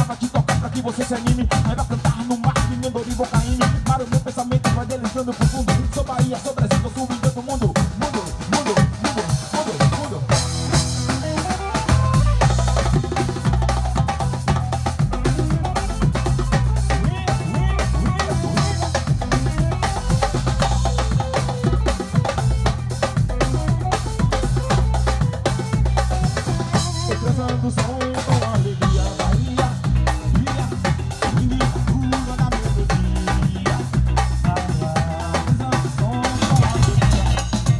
pra te tocar, pra que você se anime. Vai cantar no mar, menino Dori Bocaine. Para o meu pensamento vai deslizando profundo. Sou Bahia, sou Brasil, sou sul, todo mundo. Mundo, mundo, mundo, mundo, mundo. Transando som com alegria, Bahia, miniatura da melodia. Transando som com alegria.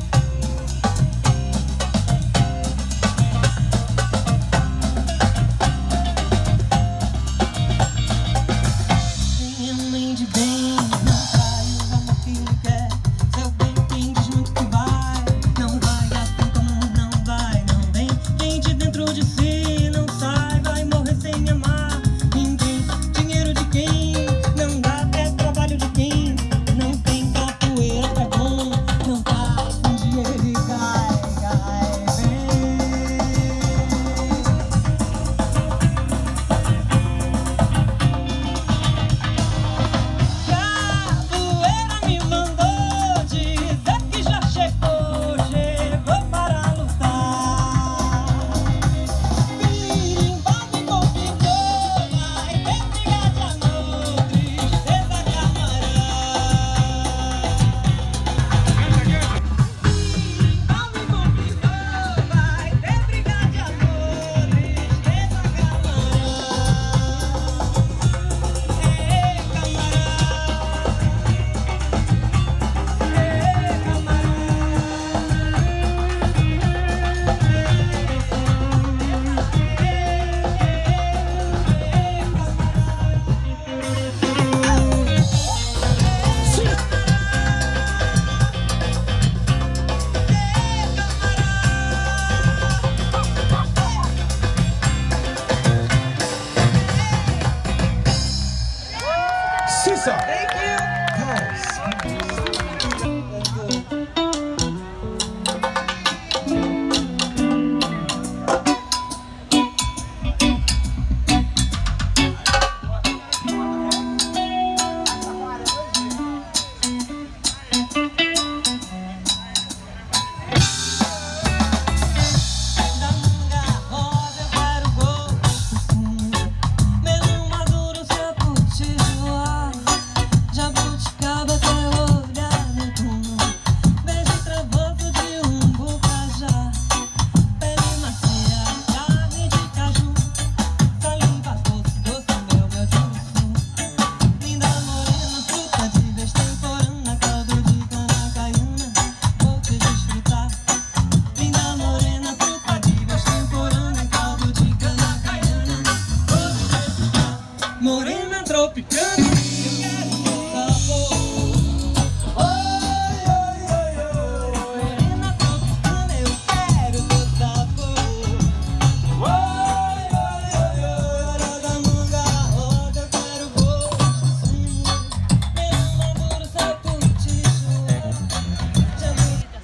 Quem é mãe de bem, não trai o amor que lhe quer. Seu bem quem diz muito que vai, não vai assim como não vai, não vem. Quem de dentro de si não sai, vai morrer sem amar ninguém. Dinheiro de quem não dá, é trabalho de quem não tem. Capoeira é bom, não faz, um dia ele cai, vem. Capoeira me mandou dizer que já chegou para lutar. Birimbau me convidou, vai ter briga de amor, tristeza camarada. Birimbau me convidou, vai ter briga de amor, tristeza Cissa! Thank you. Da manga rosa eu quero gosto, melão maduro, seu potiguar, jabuticaba até olhar no túmulo, beijo travoso de um bocajá, pele macia, carne de caju, saliva doce, doce mel, mel de ursum, linda morena, fruta de vez temporana, caldo de cana caiana, vou te desfrutar. Linda morena, fruta de vez temporana, caldo de cana caiana, vou te desfrutar. Morena tropicana, eu quero teu sabor. Oi, oi, oi, oi. Morena tropicana, eu quero teu sabor. Oi, oi, oi, oi. Hora da manga rosa, eu quero gosto, melão maduro, seu potiguar, jabuticaba.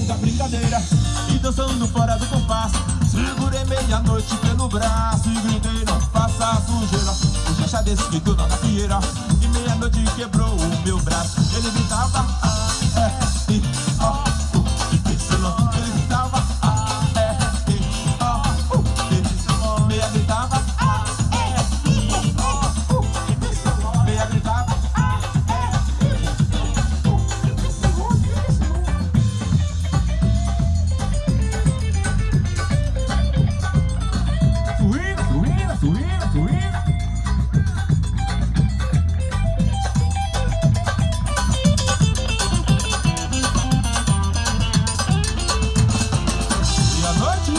da brincadeira e dançando fora do compasso. Segurei meia-noite pelo braço e gritei, não faça sujeira. O chacha desse que tu na fieira e meia-noite quebrou o meu braço. Ele gritava ele gritava meia gritava meia gritava. Suína. E à noite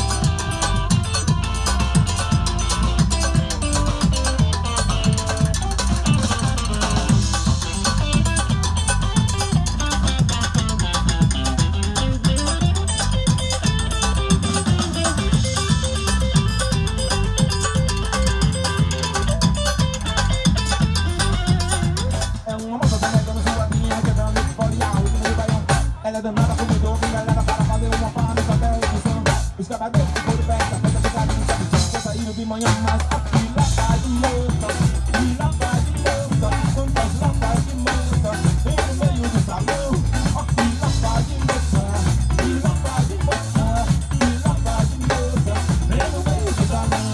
ela é danada, comedor, vem galera para fazer uma farra no papel e edição. Os cavadeiros de couro perto, festa de galinha, sabe que saíram de manhã, mas aqui lata de louça, quantas latas de moça, vem no meio do salão. Aqui lata de moça, vem no meio do salão.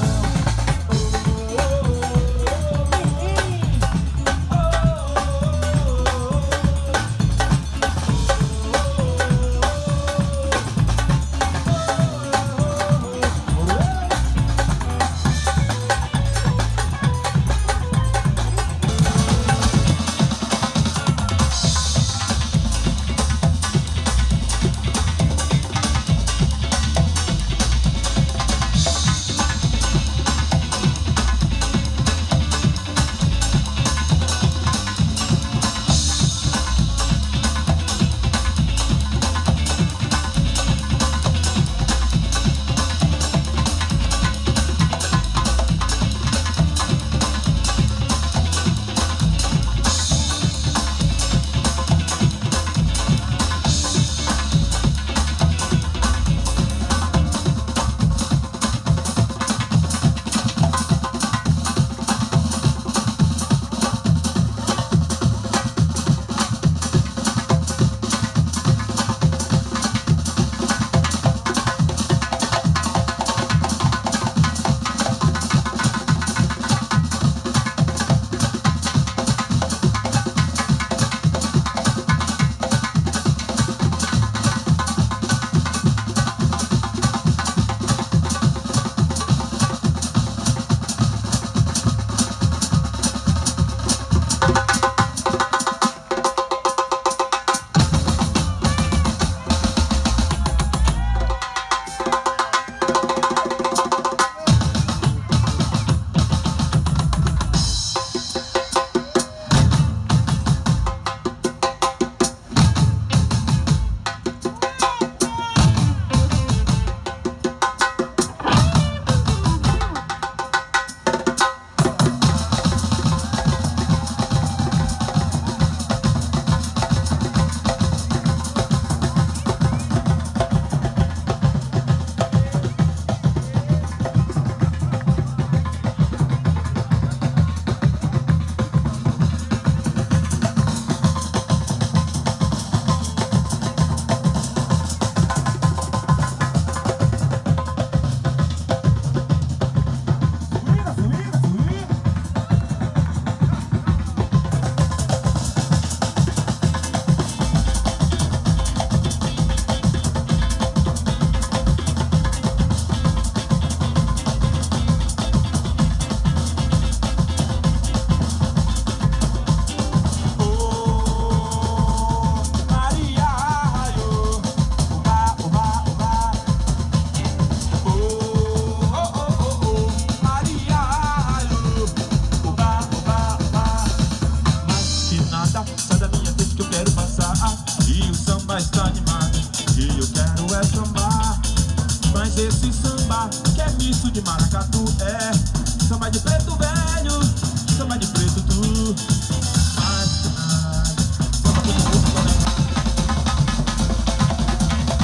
de maracatu é samba de preto velho, samba de preto tu. Mas que nada, samba de preto velho.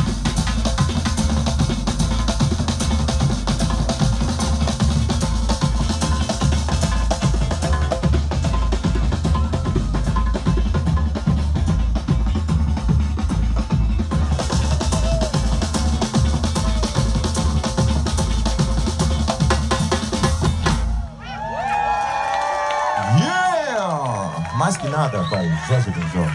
Mais que nada, vai, Jorge Benjó.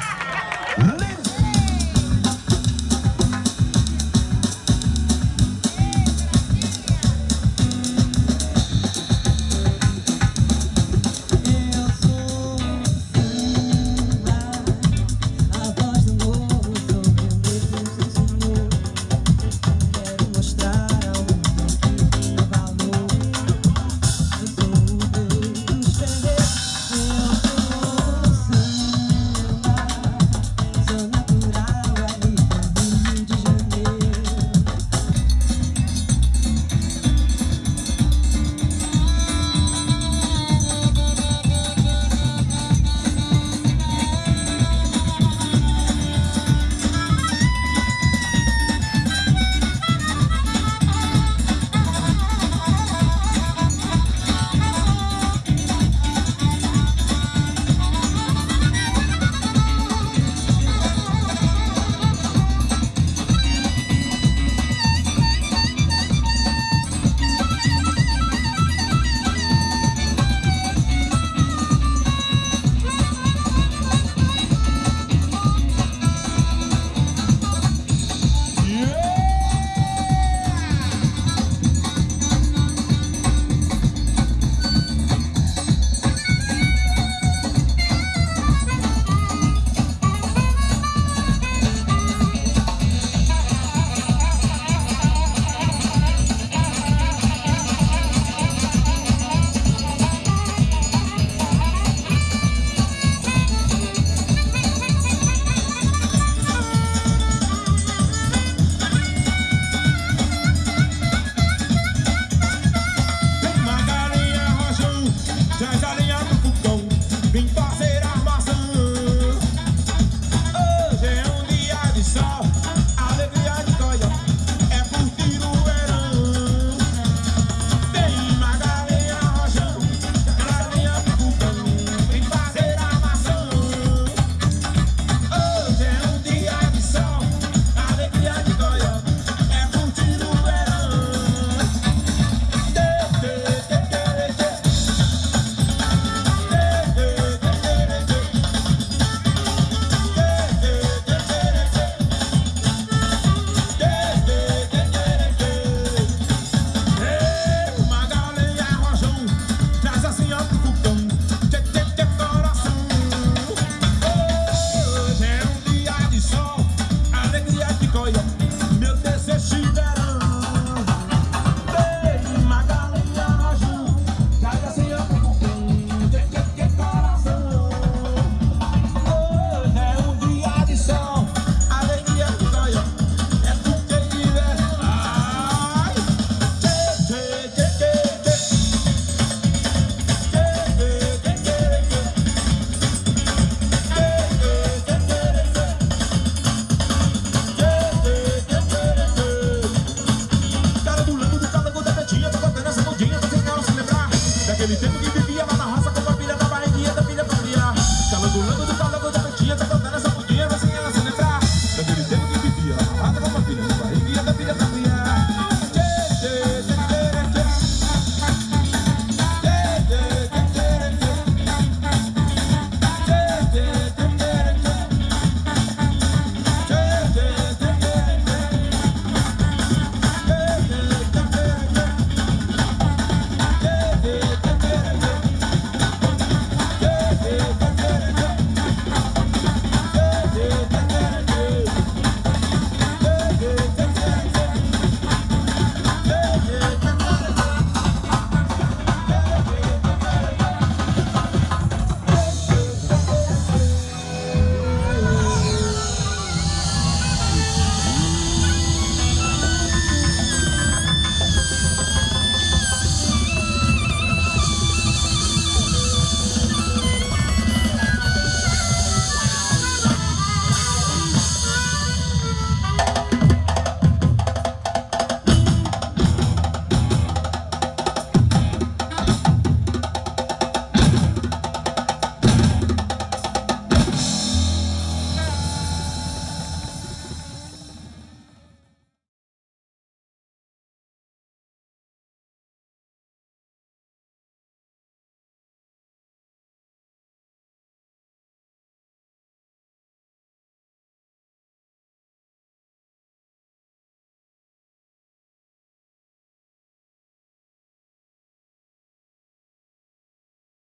Aquele tempo que vivia lá na roça com a filha da barriguinha da filha pra criar. Calangulando